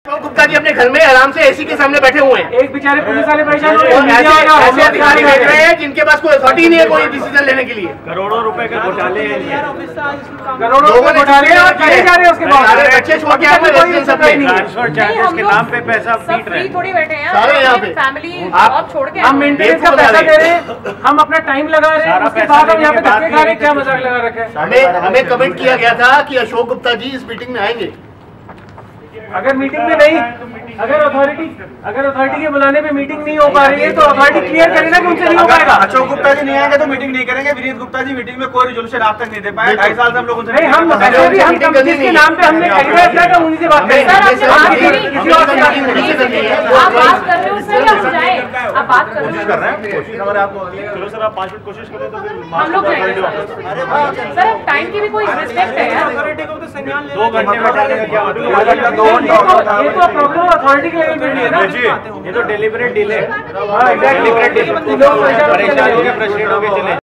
गुप्ता जी अपने घर में आराम से एसी के सामने बैठे हुए हैं। एक बेचारे पुलिस वाले परेशान हो रहे हैं, ऐसे अधिकारी बैठ रहे हैं जिनके पास कोई अथॉरिटी नहीं है कोई डिसीजन लेने के लिए। करोड़ों रुपए के घोटाले हैं, करोड़ों रुपए घोटाले और चले जा रहे हैं। उसके बाद बच्चे छोड़ के आए ट्रांसफर चार्जेस के नाम पे पैसा पीट रहे हैं। थोड़ी बैठे हैं सारे यहाँ पे फैमिली जॉब छोड़ के, हम मेंटेनेंस का पैसा दे रहे हैं, हम अपना टाइम लगा रहे हैं, उसके बाद हम यहाँ पे धक्के खा रहे हैं। क्या मजाक लगा रखे हैं। हमें कमेंट किया गया था कि अशोक गुप्ता जी इस मीटिंग में आएंगे। अगर मीटिंग में नहीं, अगर अथॉरिटी के बुलाने पे मीटिंग नहीं हो पा रही है तो अथॉरिटी क्लियर करे ना कि उनसे नहीं हो पाएगा। अशोक गुप्ता जी नहीं आएंगे तो मीटिंग नहीं करेंगे। विनीत गुप्ता जी मीटिंग में कोई रिजोल्यूशन आप तक नहीं दे पाए। 2.5 साल से हम लोग उनसे नहीं, हम जिसके नाम पे हमने उन्हीं से बात करें। आप बात कर रहे हो सर, हम जाए, आप बात कर रहे हैं, कोशिश हमारे आपको। चलो सर, आप 5 मिनट कोशिश करें तो फिर हम लोग जाएंगे सर। टाइम की भी कोई रिस्पेक्ट है यार। 2 घंटे में जाने का क्या मतलब? ये तो प्रॉब्लम अथॉरिटी के लेवल पे नहीं है ना, ये तो डेलिबरेट डिले। हाँ, एग्जैक्टली, परेशान हो गए, फ्रस्ट्रेट हो गए, चले।